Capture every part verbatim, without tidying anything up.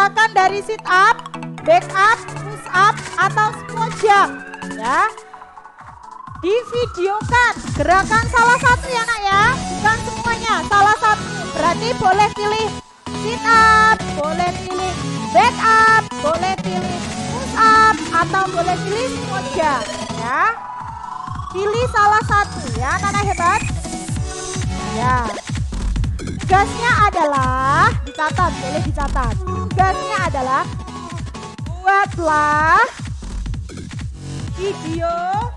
gerakan dari sit up, back up, push up, atau squat jump ya. Divideokan gerakan salah satu ya nak ya, bukan semuanya, salah satu. Berarti boleh pilih sit up, boleh pilih back up, boleh pilih push up, atau boleh pilih squat jump ya. Pilih salah satu ya anak-anak hebat ya. Tugasnya adalah, dicatat, boleh dicatat. Tugasnya adalah buatlah video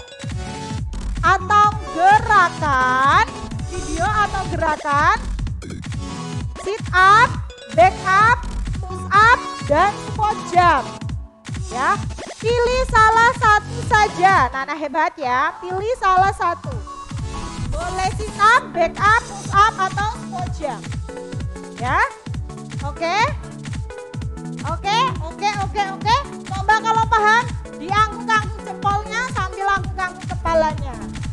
atau gerakan, video atau gerakan sit up, back up, push up, dan squat jump ya. Pilih salah satu saja, nah, nah hebat ya, pilih salah satu. Boleh sit up, back up, push up, atau squat jump ya. Oke oke oke oke oke. Coba kalau paham, diangkut-angkut jempolnya sambil angkut-angkut kepalanya.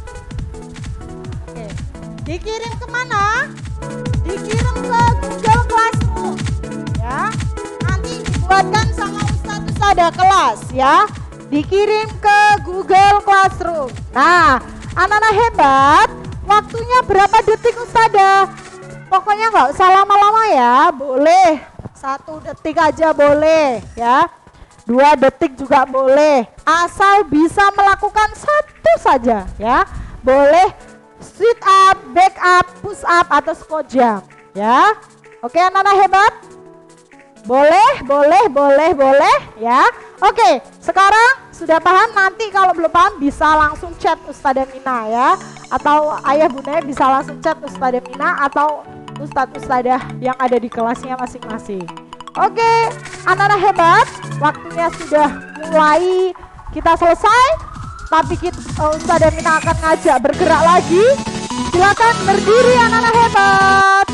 Oke, dikirim kemana? Dikirim ke Google Classroom ya. Nanti dibuatkan sama Ustadz Ustadzah kelas ya. Dikirim ke Google Classroom. Nah, anak-anak hebat, waktunya berapa detik Ustadzah? Pokoknya nggak usah lama-lama ya, boleh satu detik aja boleh ya, dua detik juga boleh, asal bisa melakukan satu saja ya. Boleh sit up, back up, push up, atau squat jump ya. Oke anak-anak hebat, boleh boleh boleh boleh ya. Oke, sekarang sudah paham? Nanti kalau belum paham bisa langsung chat Ustadzah Mina ya, atau ayah bunda bisa langsung chat Ustadzah Mina atau Ustadz Ustadzah yang ada di kelasnya masing-masing. Oke anak-anak hebat, waktunya sudah mulai kita selesai, tapi kita, uh, Ustadzah Mina akan ngajak bergerak lagi. Silakan berdiri anak-anak hebat.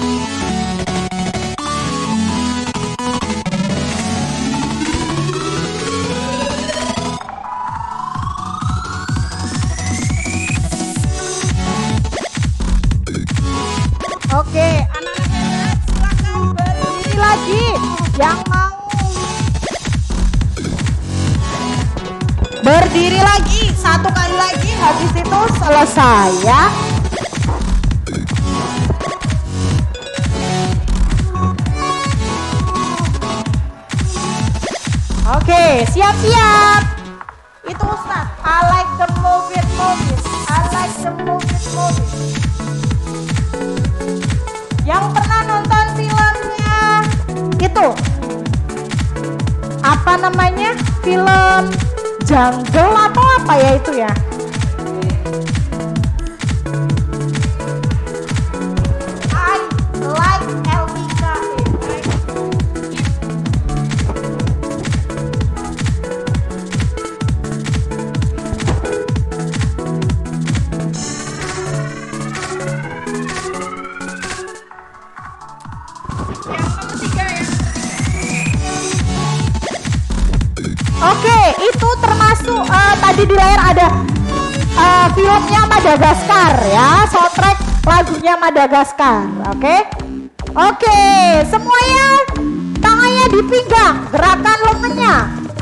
Oke, anak-anak hebat, silakan berdiri lagi. Yang mau berdiri lagi, satu kali lagi, habis itu selesai ya. Oke, siap-siap. Itu Ustaz, I like the movie movies. I like the movie movies. Yang pernah nonton filmnya itu apa namanya, film Jungle atau apa ya itu ya. I like Elvika. Oke, itu termasuk uh, tadi di layar ada uh, filmnya Madagaskar ya, soundtrack lagunya Madagaskar. Oke, oke, semuanya tangannya di pinggang, gerakan lengannya.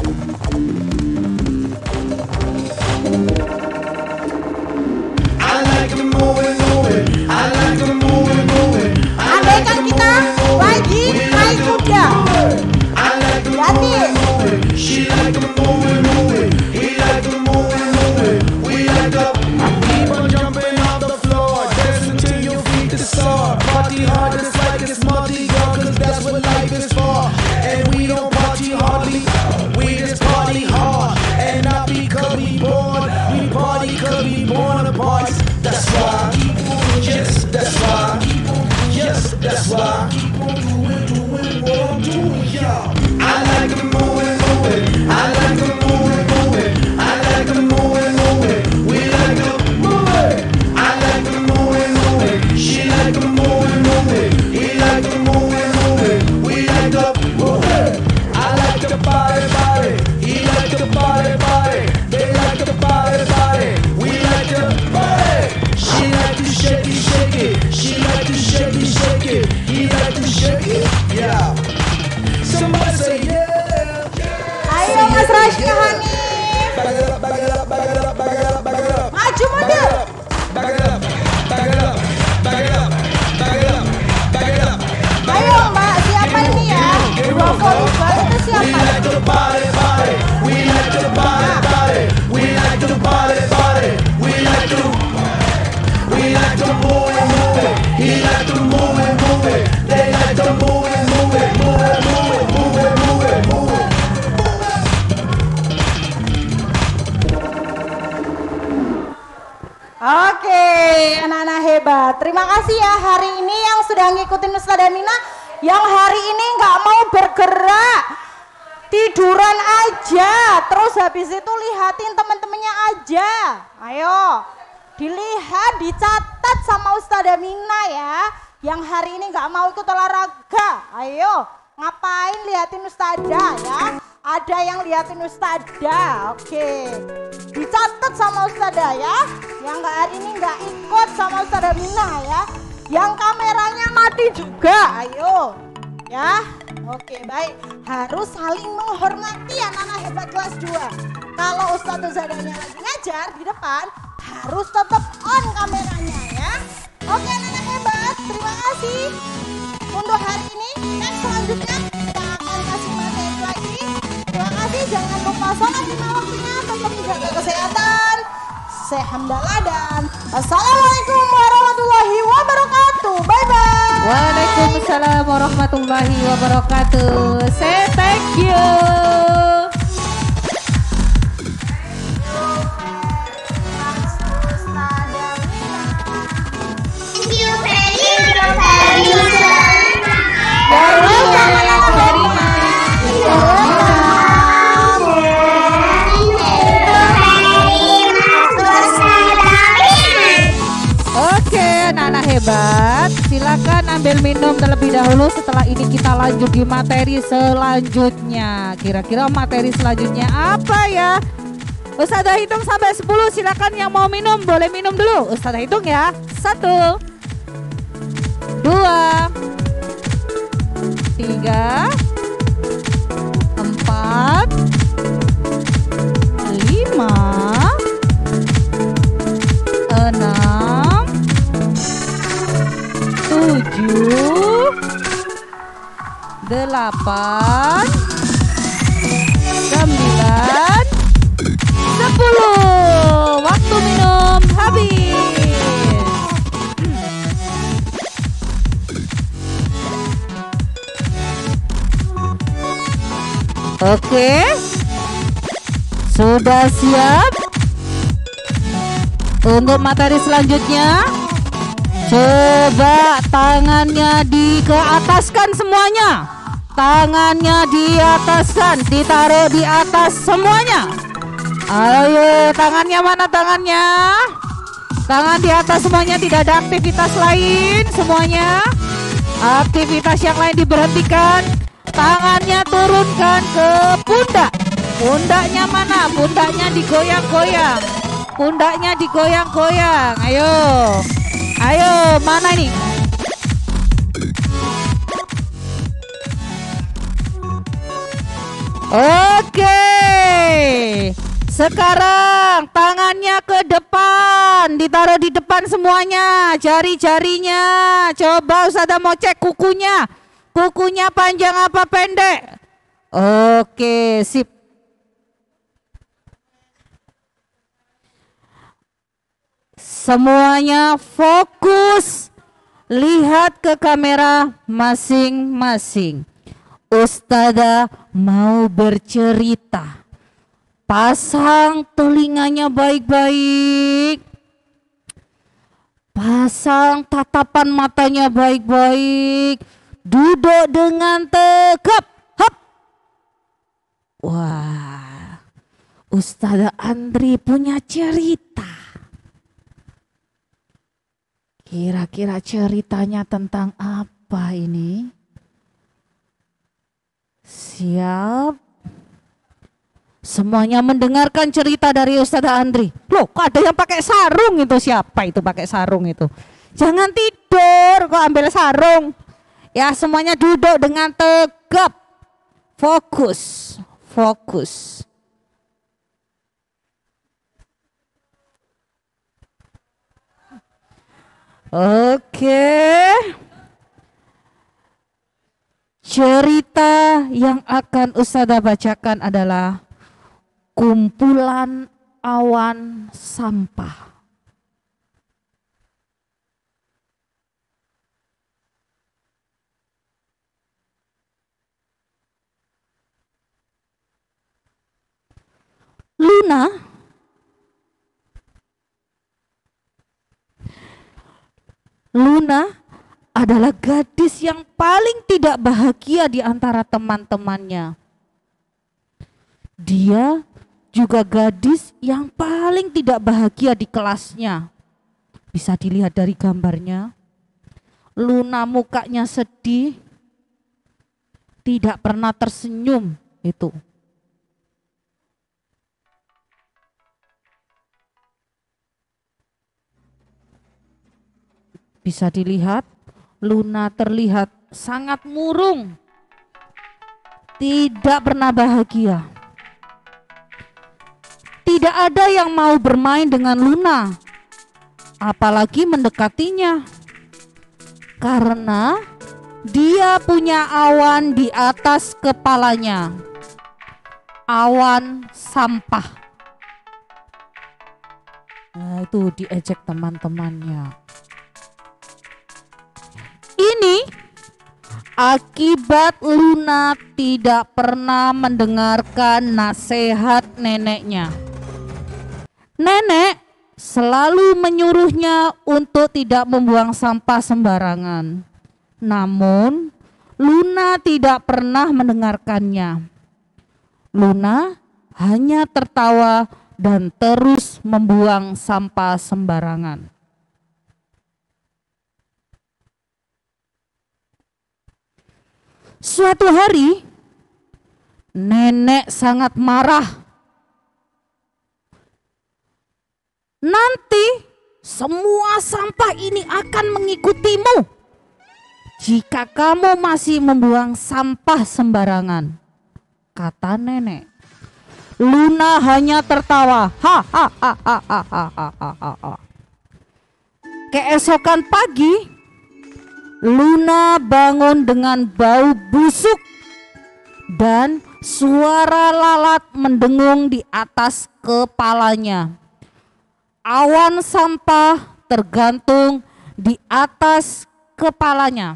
Andaikan kita lagi naik kuda, jadi She like a movie, movie. He like a movie, movie. We like a keep on jumping off the floor, dancing till your feet is sore. Party hard just like it's Mardi Gras, 'cause that's what life is for. And we don't party hardly, we just party hard. And not because we born, we party 'cause we born to party. That's why, yes, that's why, yes, that's why. Keep on doing, doing what I'm doing, yeah. say yeah. Ayo Mas Rashid Hanif. Back it up, back it up, back it up, back it up, back it up. Maju mundur. Back it up, back it up, back it up, back it up, back it up. Ayo Mbak, siapa ini ya? Dua volleyball itu We siapa? like to body, body. We like to body, body. We like to body, body. We like to. We like to move it, move it. He like to move it, move it. They like to move it, move it, move it, move it, move it, move it, move it. Oke, anak-anak hebat. Terima kasih ya hari ini yang sudah ngikutin Ustazah Mina. Yang hari ini nggak mau bergerak, tiduran aja. Terus habis itu lihatin teman-temannya aja. Ayo, dilihat, dicatat sama Ustazah Mina ya. Yang hari ini nggak mau ikut olahraga. Ayo, ngapain lihatin Ustazah ya? Ada yang lihatin Ustazah, oke. Dicatat sama Ustazah ya. Yang nggak hari ini nggak ikut sama Ustazah Mina ya. Yang kameranya mati juga, ayo. Ya, oke baik. Harus saling menghormati anak-anak hebat kelas dua. Kalau Ustazah Zadanya lagi ngajar di depan, harus tetap on kameranya ya. Oke anak-anak hebat, terima kasih. Untuk hari ini, next selanjutnya kita akan kasih materi lagi. Terima kasih, jangan lupa sholat lima waktunya, tetap menjaga kesehatan. Saya Hamdalah dan Assalamualaikum warahmatullahi wabarakatuh. Bye bye. Waalaikumsalam warahmatullahi wabarakatuh. Say thank you. Thank you very much. Very much. Oke, anak-anak hebat, silakan ambil minum terlebih dahulu. Setelah ini kita lanjut di materi selanjutnya. Kira-kira materi selanjutnya apa ya? Ustazah hitung sampai sepuluh, silakan yang mau minum boleh minum dulu. Ustazah hitung ya. Satu, dua, tiga, empat, lima, enam, tujuh, delapan, sembilan, sepuluh. Waktu minum habis. Oke, sudah siap untuk materi selanjutnya? Coba tangannya di ke ataskan semuanya. Tangannya di ataskan, ditaruh di atas semuanya. Ayo, tangannya mana tangannya? Tangan di atas semuanya, tidak ada aktivitas lain semuanya. Aktivitas yang lain diberhentikan. Tangannya turunkan ke pundak. Pundaknya mana? Pundaknya digoyang-goyang. Pundaknya digoyang-goyang. Ayo. Ayo, mana ini? Oke. Sekarang tangannya ke depan, ditaruh di depan semuanya, jari-jarinya. Coba Ustazah mau cek kukunya. Kukunya panjang apa pendek? Oke, sip. Semuanya fokus, lihat ke kamera masing-masing. Ustazah mau bercerita. Pasang telinganya baik-baik. Pasang tatapan matanya baik-baik. Duduk dengan tegap. Hop. Wah, Ustazah Andri punya cerita. Kira-kira ceritanya tentang apa ini? Siap. Semuanya mendengarkan cerita dari Ustazah Andri. Loh, kok ada yang pakai sarung itu? Siapa itu pakai sarung itu? Jangan tidur, kok ambil sarung. Ya, semuanya duduk dengan tegap. Fokus, fokus. Oke. Cerita yang akan Ustazah bacakan adalah kumpulan awan sampah. Luna Luna adalah gadis yang paling tidak bahagia di antara teman-temannya. Dia juga gadis yang paling tidak bahagia di kelasnya. Bisa dilihat dari gambarnya. Luna mukanya sedih, tidak pernah tersenyum itu. Bisa dilihat, Luna terlihat sangat murung, tidak pernah bahagia. Tidak ada yang mau bermain dengan Luna, apalagi mendekatinya, karena dia punya awan di atas kepalanya, awan sampah. Nah, itu diejek teman-temannya. Ini akibat Luna tidak pernah mendengarkan nasihat neneknya. Nenek selalu menyuruhnya untuk tidak membuang sampah sembarangan. Namun Luna tidak pernah mendengarkannya. Luna hanya tertawa dan terus membuang sampah sembarangan. Suatu hari, nenek sangat marah. Nanti semua sampah ini akan mengikutimu jika kamu masih membuang sampah sembarangan, kata nenek. Luna hanya tertawa. Ha ha ha ha ha ha ha ha ha. Keesokan pagi, Luna bangun dengan bau busuk dan suara lalat mendengung di atas kepalanya. Awan sampah tergantung di atas kepalanya.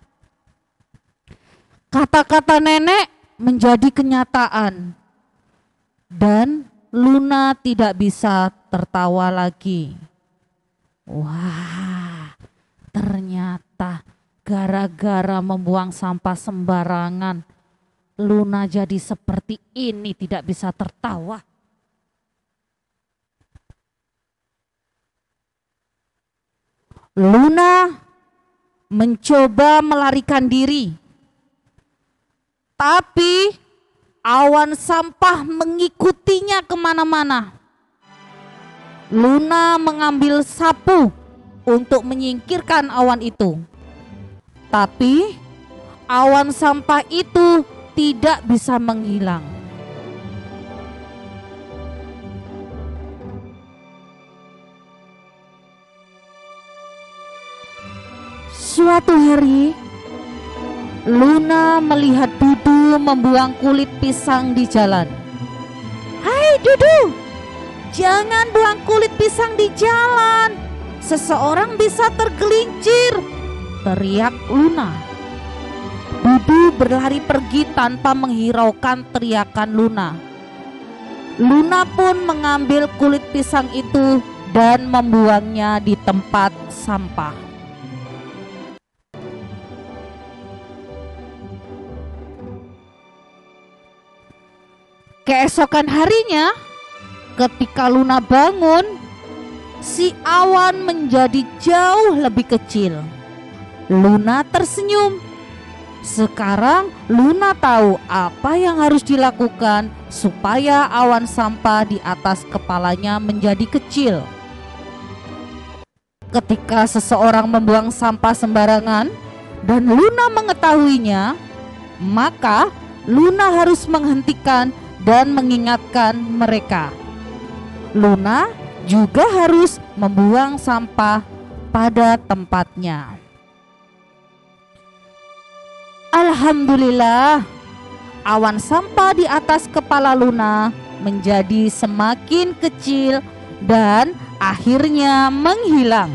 Kata-kata nenek menjadi kenyataan dan Luna tidak bisa tertawa lagi. Wah, ternyata gara-gara membuang sampah sembarangan, Luna jadi seperti ini, tidak bisa tertawa. Luna mencoba melarikan diri, tapi awan sampah mengikutinya kemana-mana. Luna mengambil sapu untuk menyingkirkan awan itu. Tapi awan sampah itu tidak bisa menghilang. Suatu hari, Luna melihat Dudu membuang kulit pisang di jalan. "Hai Dudu, jangan buang kulit pisang di jalan. Seseorang bisa tergelincir," teriak Luna. Dudu berlari pergi tanpa menghiraukan teriakan Luna. Luna pun mengambil kulit pisang itu dan membuangnya di tempat sampah. Keesokan harinya, ketika Luna bangun, si awan menjadi jauh lebih kecil. Luna tersenyum. Sekarang Luna tahu apa yang harus dilakukan supaya awan sampah di atas kepalanya menjadi kecil. Ketika seseorang membuang sampah sembarangan dan Luna mengetahuinya, maka Luna harus menghentikan dan mengingatkan mereka. Luna juga harus membuang sampah pada tempatnya. Alhamdulillah, awan sampah di atas kepala Luna menjadi semakin kecil dan akhirnya menghilang.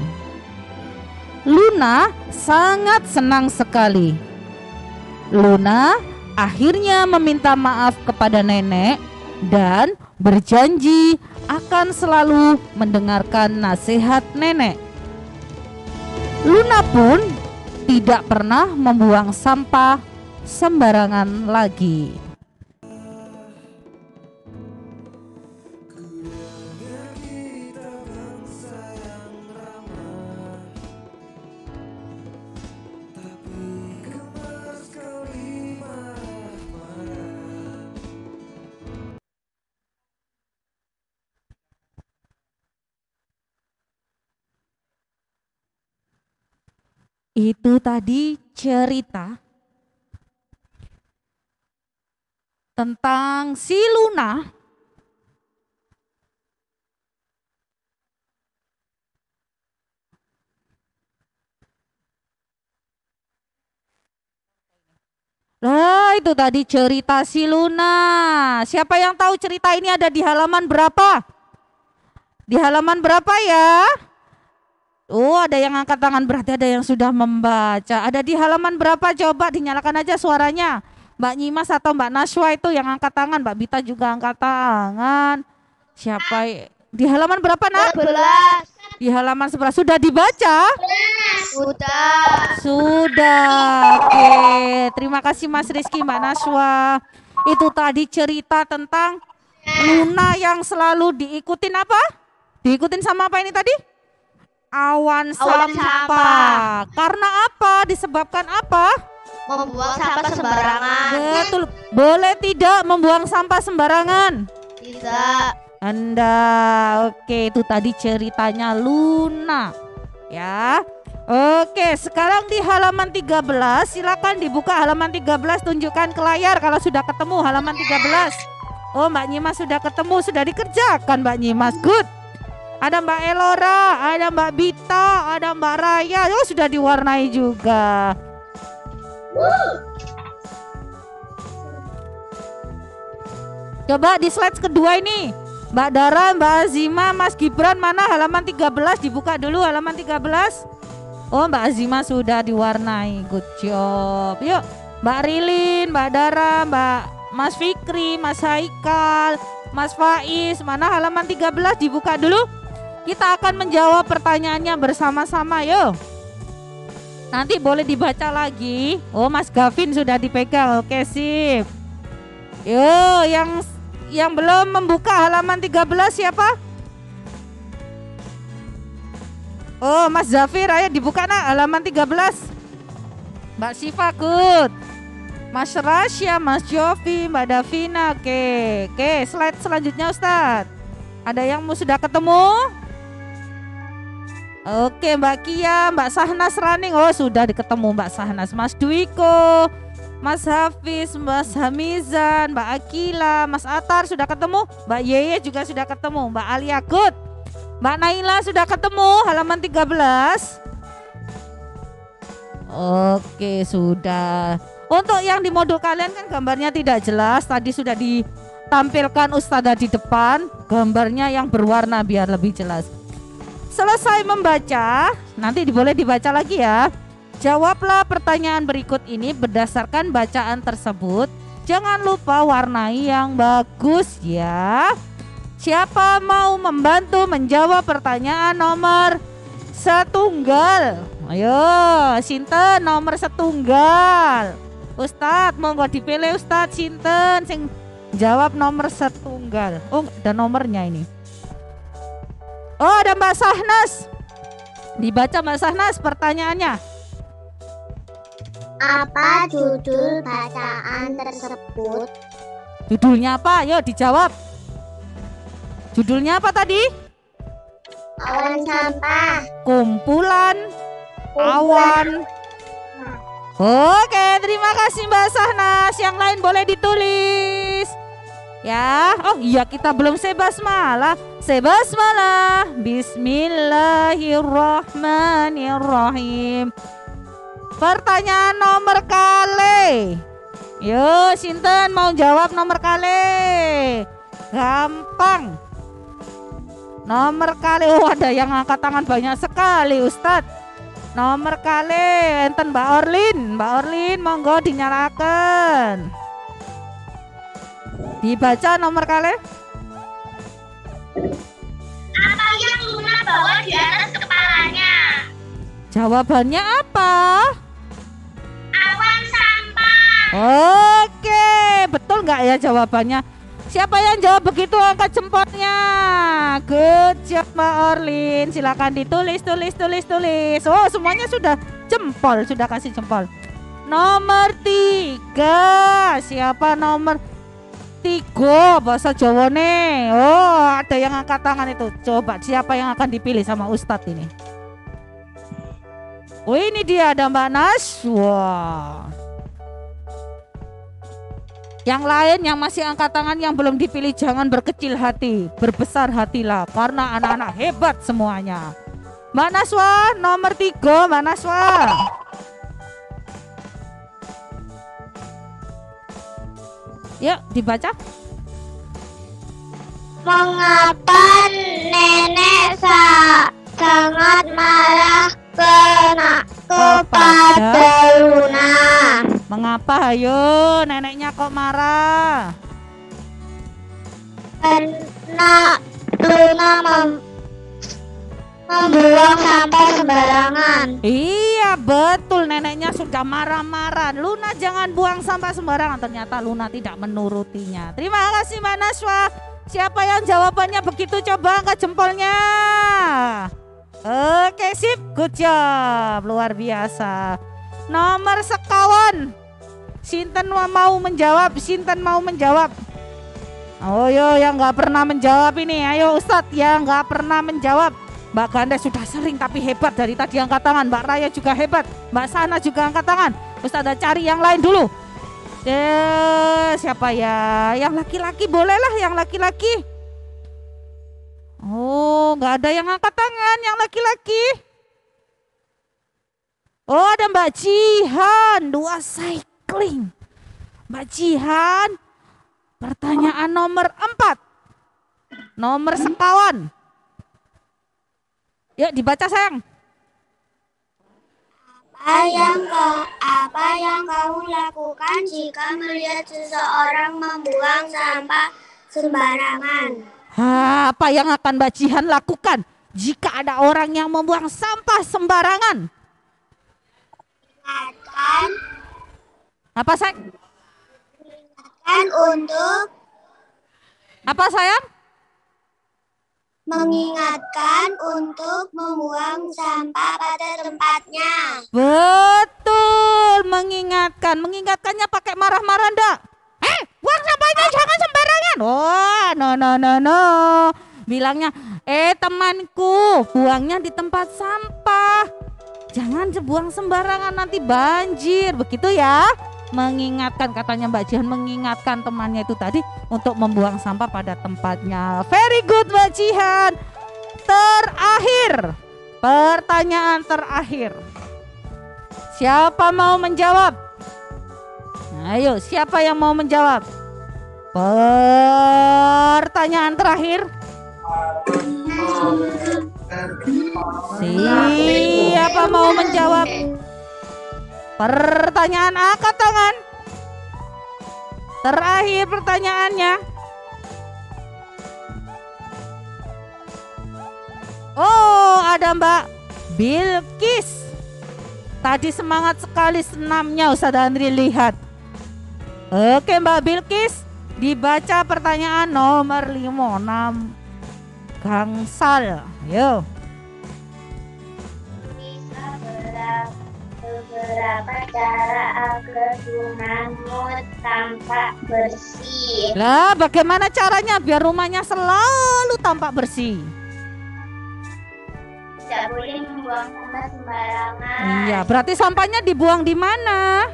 Luna sangat senang sekali. Luna akhirnya meminta maaf kepada nenek dan berjanji akan selalu mendengarkan nasihat nenek. Luna pun tidak pernah membuang sampah sembarangan lagi. Itu tadi cerita tentang si Luna Lah, itu tadi cerita si Luna. Siapa yang tahu cerita ini ada di halaman berapa? Di halaman berapa ya? Oh, ada yang angkat tangan, berarti ada yang sudah membaca. Ada di halaman berapa? Coba dinyalakan aja suaranya. Mbak Nyimas atau Mbak Naswa itu yang angkat tangan. Mbak Bita juga angkat tangan. Siapa? Di halaman berapa, Nak? sebelas. Di halaman sebelas. Sudah dibaca? Sudah. Sudah. Oke, terima kasih Mas Rizky, Mbak Naswa. Itu tadi cerita tentang Luna yang selalu diikutin apa? Diikutin sama apa ini tadi? Awan sampah. Awan sampah. Karena apa? Disebabkan apa? Membuang sampah sembarangan. Betul. Boleh tidak membuang sampah sembarangan? Tidak. Anda, oke, itu tadi ceritanya Luna. Ya. Oke, sekarang di halaman tiga belas, silakan dibuka halaman tiga belas, tunjukkan ke layar kalau sudah ketemu halaman tiga belas. Oh, Mbak Nyimas sudah ketemu, sudah dikerjakan Mbak Nyimas. Good. Ada Mbak Elora, ada Mbak Bita, ada Mbak Raya. Oh, sudah diwarnai juga. Coba di slide kedua ini. Mbak Dara, Mbak Azima, Mas Gibran, mana halaman tiga belas? Dibuka dulu halaman tiga belas. Oh, Mbak Azima sudah diwarnai. Good job. Yuk, Mbak Rilin, Mbak Dara, Mbak Mas Fikri, Mas Haikal, Mas Faiz, mana halaman tiga belas? Dibuka dulu. Kita akan menjawab pertanyaannya bersama-sama, yuk. Nanti boleh dibaca lagi. Oh, Mas Gavin sudah dipegang. Oke, sip. Yuk, yang yang belum membuka halaman tiga belas siapa? Oh, Mas Zafir, ayo dibuka nak halaman tiga belas. Mbak Siva, good. Mas Rasya, Mas Jovi, Mbak Davina. Oke, oke, slide selanjutnya Ustadz. Ada yang mau sudah ketemu? Oke, Mbak Kia, Mbak Sahnas running. Oh, sudah diketemu Mbak Sahnas. Mas Dwiko, Mas Hafiz, Mas Hamizan, Mbak Akila, Mas Atar sudah ketemu. Mbak Yeye juga sudah ketemu. Mbak Alia, good. Mbak Naila sudah ketemu halaman tiga belas. Oke, sudah. Untuk yang di modul kalian kan gambarnya tidak jelas. Tadi sudah ditampilkan Ustazah di depan. Gambarnya yang berwarna biar lebih jelas. Selesai membaca, nanti boleh dibaca lagi ya. Jawablah pertanyaan berikut ini berdasarkan bacaan tersebut. Jangan lupa warnai yang bagus ya. Siapa mau membantu menjawab pertanyaan nomor setunggal? Ayo, sinten nomor setunggal. Ustadz, monggo dipilih Ustadz, sinten sing jawab nomor setunggal. Oh, ada nomornya ini. Oh, ada Mbak Sahnas. Dibaca Mbak Sahnas pertanyaannya. Apa judul bacaan tersebut? Judulnya apa? Yuk dijawab. Judulnya apa tadi? Awan sampah. Kumpulan awan Oke, terima kasih Mbak Sahnas. Yang lain boleh ditulis. Ya, oh iya kita belum sebasmalah. Sebasmalah. Bismillahirrahmanirrahim. Pertanyaan nomor kali. Yo, sinten mau jawab nomor kali? Gampang. Nomor kali. Oh, ada yang angkat tangan banyak sekali, Ustadz. Nomor kali enten Mbak Orlin. Mbak Orlin monggo dinyalakan. Dibaca nomor kali. Apa yang Luna bawa di atas kepalanya? Jawabannya apa? Awan sampah. Oke, betul nggak ya jawabannya? Siapa yang jawab begitu angkat jempolnya. Good job Mbak Orlin. Silakan ditulis, tulis, tulis, tulis. Oh, semuanya sudah jempol, sudah kasih jempol. Nomor tiga. Siapa nomor tiga bahasa Jawa nih? Oh, ada yang angkat tangan itu. Coba siapa yang akan dipilih sama Ustadz ini? Oh, ini dia ada Mbak Naswa. Yang lain yang masih angkat tangan yang belum dipilih jangan berkecil hati, berbesar hatilah karena anak-anak hebat semuanya. Mbak Naswa nomor tiga, Mbak Naswa. Yuk dibaca. Mengapa nenek sa sangat marah kena kepada Luna? Mengapa ayo neneknya kok marah? Karena Luna mem membuang sampah sembarangan. Iya betul, neneknya sudah marah-marah. Luna jangan buang sampah sembarangan. Ternyata Luna tidak menurutinya. Terima kasih Mbak Naswa. Siapa yang jawabannya begitu coba angkat jempolnya. Oke sip, good job, luar biasa. Nomor sekawan. Sinten mau menjawab? Sinten mau menjawab? Oh yo yang nggak pernah menjawab ini. Ayo Ustadz yang nggak pernah menjawab. Mbak Ganda sudah sering tapi hebat dari tadi angkat tangan. Mbak Raya juga hebat. Mbak Sana juga angkat tangan. Ustadz cari yang lain dulu. Eh, siapa ya? Yang laki-laki bolehlah yang laki-laki. Oh nggak ada yang angkat tangan yang laki-laki. Oh ada Mbak Jihan, dua cycling. Mbak Jihan, pertanyaan nomor empat. Nomor sekawan. Yuk dibaca sayang. Apa yang kau, apa yang kamu lakukan jika melihat seseorang membuang sampah sembarangan? Ha, apa yang akan Mbak Jihan lakukan jika ada orang yang membuang sampah sembarangan? Ingatkan, Apa sayang? kan untuk Apa sayang? mengingatkan untuk membuang sampah pada tempatnya. Betul, mengingatkan. Mengingatkannya pakai marah-marah enggak? Eh, buang sampahnya jangan sembarangan. Oh, no no no no. Bilangnya, eh temanku, buangnya di tempat sampah. Jangan buang sembarangan nanti banjir. Begitu ya. Mengingatkan, katanya Mbak Jihan mengingatkan temannya itu tadi untuk membuang sampah pada tempatnya. Very good Mbak Jihan. Terakhir, pertanyaan terakhir. Siapa mau menjawab? Ayo, siapa yang mau menjawab? Pertanyaan terakhir. Siapa mau menjawab? Pertanyaan angkat tangan. Terakhir pertanyaannya. Oh, ada Mbak Bilkis. Tadi semangat sekali senamnya Ustaz Andri lihat. Oke Mbak Bilkis, dibaca pertanyaan nomor lima enam gangsal. Yo. Beberapa cara agar rumah mood tampak bersih. Lah, bagaimana caranya biar rumahnya selalu tampak bersih? tidak boleh membuang sampah sembarangan. Iya, berarti sampahnya dibuang di mana?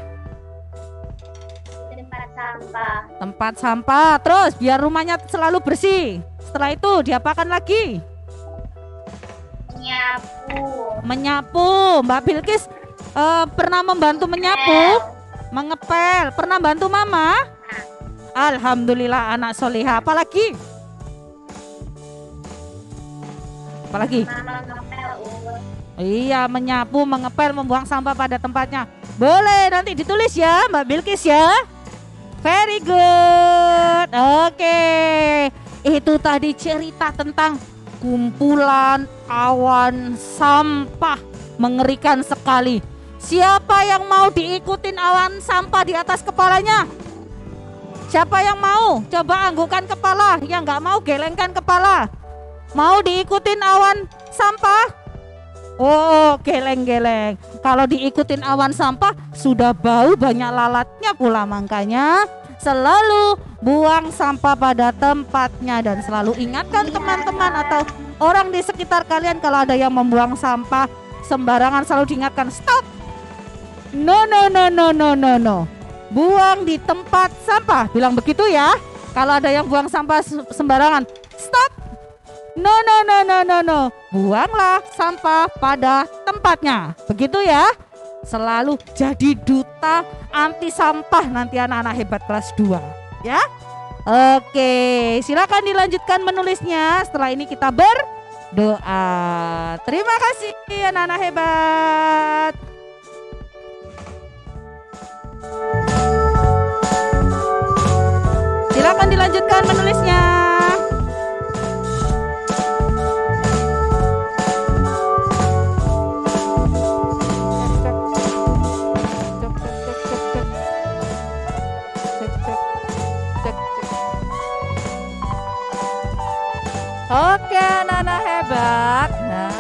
Di tempat sampah. Tempat sampah. Terus biar rumahnya selalu bersih. Setelah itu diapakan lagi? Menyapu. Menyapu. Mbak Bilkis eh, pernah membantu menyapu? Mengepel. Pernah bantu mama? Alhamdulillah anak soleha. Apalagi? Apalagi? Mama ngepel urut. Iya, menyapu, mengepel, membuang sampah pada tempatnya. Boleh nanti ditulis ya Mbak Bilkis ya. Very good. Oke. Itu tadi cerita tentang kumpulan awan sampah. Mengerikan sekali. Siapa yang mau diikutin awan sampah di atas kepalanya? Siapa yang mau? Coba anggukan kepala. Yang nggak mau gelengkan kepala. Mau diikutin awan sampah? Oh, geleng-geleng. Kalau diikutin awan sampah sudah bau, banyak lalatnya pula. Makanya selalu buang sampah pada tempatnya. Dan selalu ingatkan teman-teman atau orang di sekitar kalian kalau ada yang membuang sampah sembarangan, selalu diingatkan, stop. No, no, no, no, no, no, no. Buang di tempat sampah. Bilang begitu ya. Kalau ada yang buang sampah sembarangan, stop. No, no, no, no, no, no. Buanglah sampah pada tempatnya. Begitu ya. Selalu jadi duta anti sampah nanti anak-anak hebat kelas dua. Ya. Oke, silakan dilanjutkan menulisnya. Setelah ini kita berdoa. Terima kasih anak-anak hebat. Silakan dilanjutkan menulisnya. Oke, anak-anak hebat. Nah,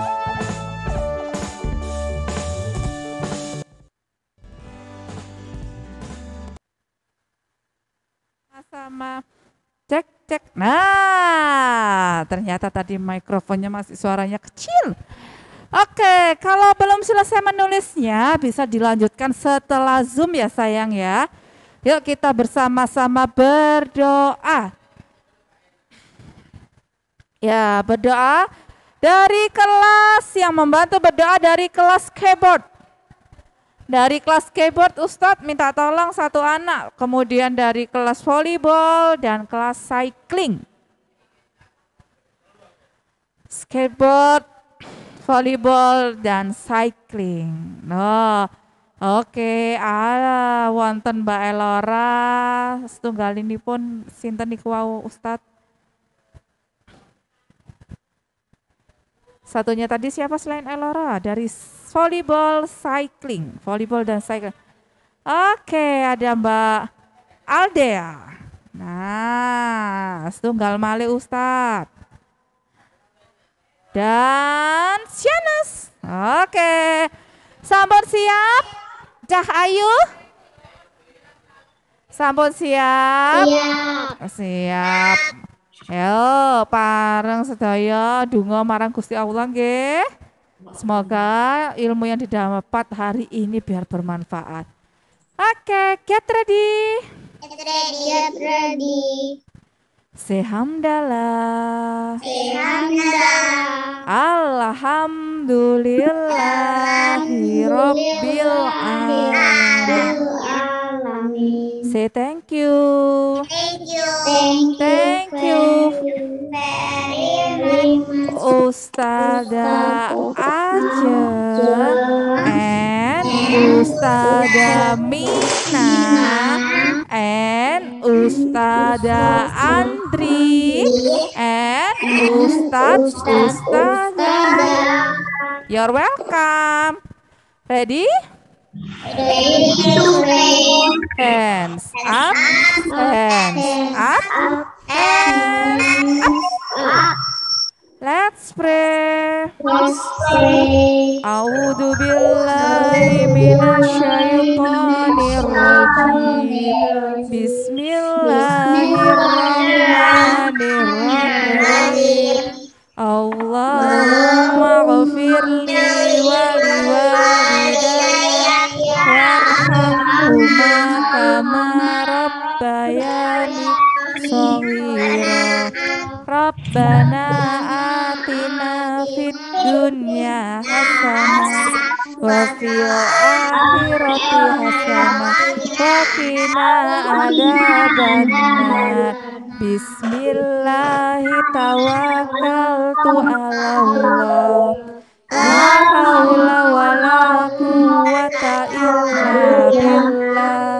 sama cek cek. Nah, ternyata tadi mikrofonnya masih suaranya kecil. Oke, kalau belum selesai menulisnya bisa dilanjutkan setelah Zoom ya sayang ya. Yuk kita bersama-sama berdoa. Ya, berdoa dari kelas yang membantu berdoa dari kelas keyboard. Dari kelas keyboard Ustadz minta tolong satu anak. Kemudian dari kelas volleyball dan kelas cycling. Skateboard, volleyball dan cycling. Oh, oke. Okay. Ah, wonten Mbak Elora setunggal ini pun sinten niku wau Ustadz. Satunya tadi siapa selain Elora? Dari volleyball, cycling, volleyball dan cycling. Oke, ada Mbak Aldea. Nah, setunggal malih Ustadz. Dan Sianas. Oke, sampun siap? Cah Ayu? Sampun siap? Siap. Siap. Yo, pareng sedaya donga marang Gusti Allah nggih. Semoga ilmu yang didapat hari ini biar bermanfaat. Oke, get ready. Get ready. Get ready. Say hamdalah. Alhamdulillah. Alhamdulillahi rabbil alamin. Say thank you. Thank you. Thank you. Thank you. Very much. Ustazah Aja and Ustazah Mina and Ustazah Andri and Ustaz Ustazah. You're welcome. Ready? Ready to play. Hands up, hands up, and up. Let's pray. Let's pray. A'udzu billahi minasyaitonir rajim. Bismillahirrahmanirrahim. Allahumma Waghfirli wali walidayya warhamhuma kama rabbayani shaghira. Rabbana atina fid dunya hasanah wa fil akhirati hasanah wa qina adzabannar. Bismillahi tawakkaltu ala Allah. La haula wala quwwata illa billah.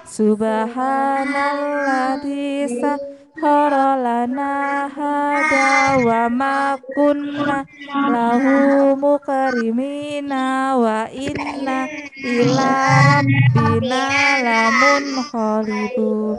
Subhanalladzi sakhkhara lana hada wa ma kunna lahu muqrimina wa inna ila rabbina lamunqalibun.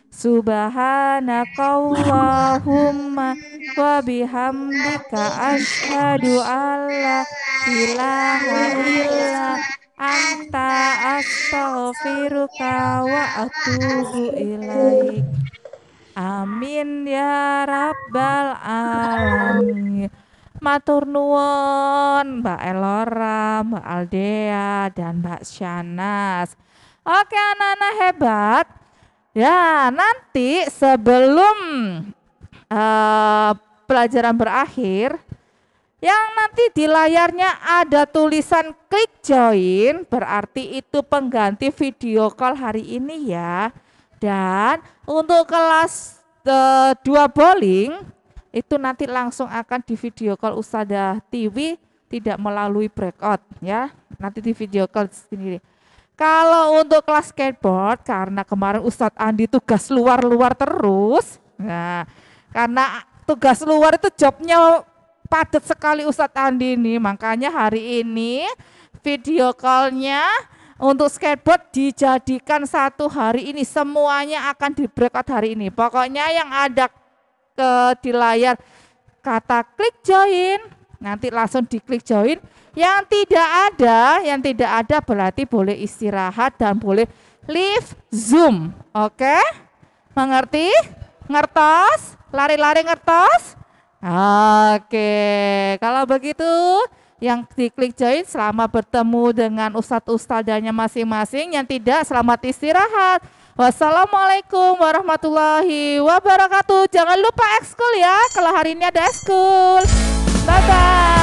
Subhanakallahumma wa bihamdika asyhadu alla ilaha illa anta astaghfiruka wa atubu ilaik. Amin ya rabbal alamin. Matur nuwun Mbak Elora, Mbak Aldea, dan Mbak Syanas. Oke anak-anak hebat. Ya, nanti sebelum uh, pelajaran berakhir, yang nanti di layarnya ada tulisan klik join, berarti itu pengganti video call hari ini ya. Dan untuk kelas uh, dua bowling, itu nanti langsung akan di video call Ustadzah Tiwi, tidak melalui breakout ya, nanti di video call sendiri. Kalau untuk kelas skateboard, karena kemarin Ustadz Andi tugas luar-luar terus, nah karena tugas luar itu jobnya padat sekali Ustadz Andi ini, makanya hari ini video call-nya untuk skateboard dijadikan satu hari ini, semuanya akan di breakout hari ini. Pokoknya yang ada ke di layar kata klik join, nanti langsung diklik join. Yang tidak ada, yang tidak ada berarti boleh istirahat dan boleh leave Zoom. Oke? Mengerti? Ngertos? Lari-lari ngertos? Oke, kalau begitu yang diklik join selamat bertemu dengan ustadz-ustadzanya masing-masing, yang tidak selamat istirahat. Wassalamualaikum warahmatullahi wabarakatuh. Jangan lupa ekskul ya, kalau hari ini ada ekskul. Bye-bye.